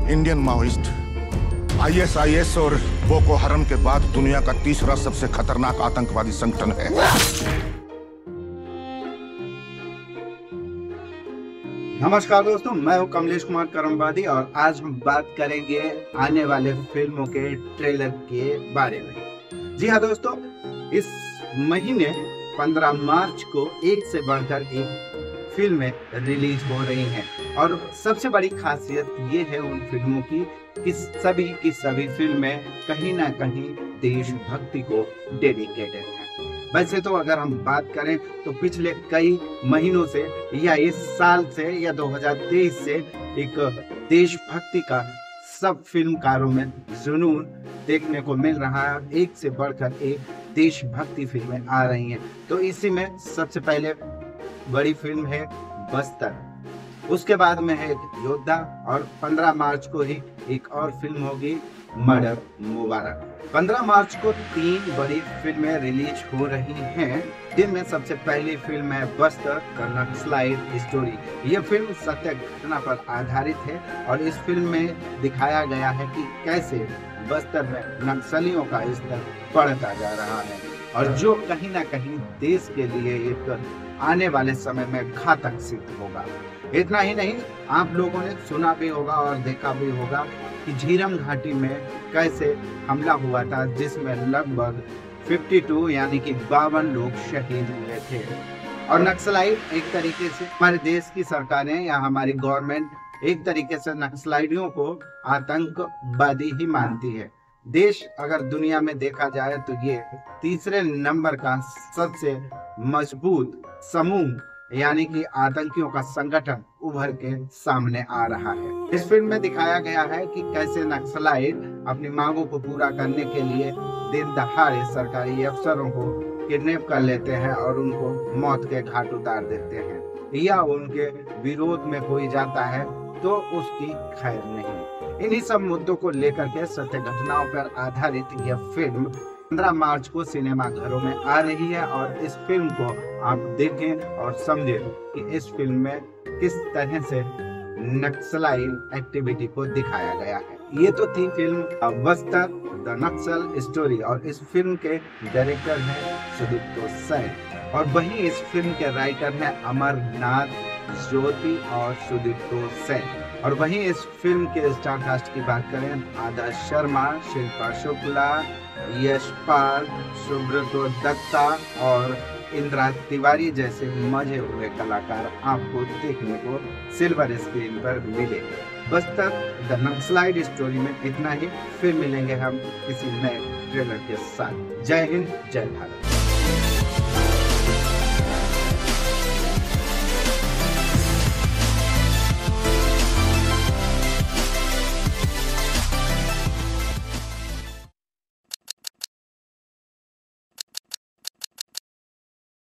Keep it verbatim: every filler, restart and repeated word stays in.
Indian Maoist I S I S और Boko Haram के बाद दुनिया का तीसरा सबसे खतरनाक आतंकवादी संगठन है। नमस्कार दोस्तों, मैं हूं कमलेश कुमार करमवादी और आज हम बात करेंगे आने वाले फिल्मों के ट्रेलर के बारे में। जी हाँ दोस्तों, इस महीने पंद्रह मार्च को एक से बढ़कर एक फिल्में रिलीज हो रही हैं और सबसे बड़ी खासियत ये है उन फिल्मों की कि सभी की सभी फिल्में कहीं ना कहीं देशभक्ति को डेडिकेटेड हैं। वैसे तो अगर हम बात करें तो पिछले कई महीनों से या इस साल से या दो हज़ार तेईस से एक देशभक्ति का सब फिल्मकारों में जुनून देखने को मिल रहा है। एक से बढ़कर एक देशभक्ति फिल्में आ रही हैं। तो इसी में सबसे पहले बड़ी फिल्म है बस्तर, उसके बाद में है योद्धा और पंद्रह मार्च को ही एक और फिल्म होगी मर्डर मुबारक। पंद्रह मार्च को तीन बड़ी फिल्में रिलीज हो रही हैं, जिनमें सबसे पहली फिल्म है बस्तर द नक्सलाइट स्टोरी। यह फिल्म सत्य घटना पर आधारित है और इस फिल्म में दिखाया गया है कि कैसे बस्तर में नक्सलियों का स्तर बढ़ता जा रहा है और जो कहीं ना कहीं देश के लिए एक आने वाले समय में घातक सिद्ध होगा। इतना ही नहीं, आप लोगों ने सुना भी होगा और देखा भी होगा कि झीरम घाटी में कैसे हमला हुआ था, जिसमें लगभग बावन यानी कि बावन लोग शहीद हुए थे। और नक्सलाइट एक तरीके से हमारे देश की सरकारें या हमारी गवर्नमेंट एक तरीके से नक्सलाइटियों को आतंकवादी ही मानती है। देश अगर दुनिया में देखा जाए तो ये तीसरे नंबर का सबसे मजबूत समूह यानी कि आतंकियों का संगठन उभर के सामने आ रहा है। इस फिल्म में दिखाया गया है कि कैसे नक्सलाइट अपनी मांगों को पूरा करने के लिए दिन दहाड़े सरकारी अफसरों को किडनैप कर लेते हैं और उनको मौत के घाट उतार देते हैं, या उनके विरोध में कोई जाता है तो उसकी खैर नहीं। इन्हीं सब मुद्दों को लेकर के सत्य घटनाओं पर आधारित यह फिल्म पंद्रह मार्च को सिनेमा घरों में आ रही है और इस फिल्म को आप देखें और समझें कि इस फिल्म में किस तरह से नक्सलाइट एक्टिविटी को दिखाया गया है। ये तो थी film Bastar the Naxal story और इस फिल्म के डायरेक्टर हैं सुदीप्तो सेन और वहीं इस फिल्म के राइटर हैं अमरनाथ ज्योति और सुदीप्तो सेन। और वहीं इस फिल्म के स्टार कास्ट की बात करें, आदर्श शर्मा, शिल्पा शुक्ला, यशपाल, सुब्रतो दत्ता और इंदिरा तिवारी जैसे मजे हुए कलाकार आपको देखने को सिल्वर स्क्रीन पर मिले। बस्तर द नक्सलाइट स्टोरी में इतना ही, फिर मिलेंगे हम किसी नए ट्रेलर के साथ। जय हिंद, जय भारत।